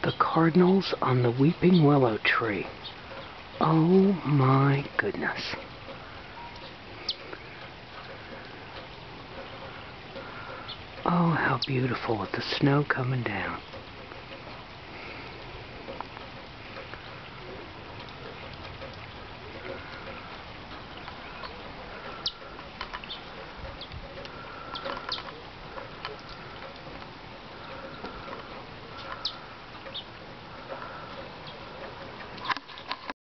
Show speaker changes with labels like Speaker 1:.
Speaker 1: The Cardinals on the weeping willow tree. Oh my goodness. Oh, how beautiful with the snow coming down.